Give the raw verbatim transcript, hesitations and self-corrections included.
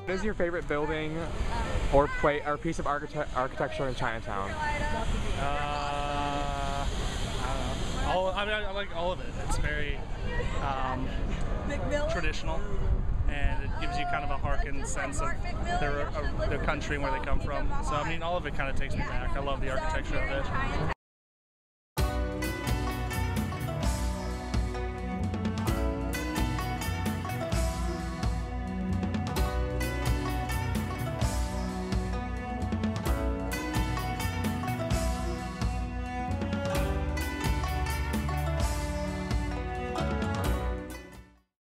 What is your favorite building or play or piece of architect architecture in Chinatown? Uh, I don't know. All, I, mean, I like all of it. It's very um, traditional, and it gives you kind of a harkened sense of their, of their country and where they come from. So I mean, all of it kind of takes me back. I love the architecture of it.